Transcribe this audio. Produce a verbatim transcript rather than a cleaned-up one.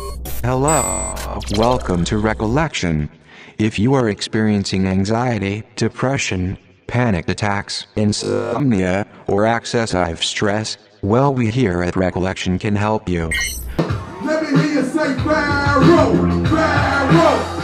Hello, welcome to Recollection. If you are experiencing anxiety, depression, panic attacks, insomnia, or excessive stress, well, we here at Recollection can help you. Let me hear you say Pharoahe, Pharoahe.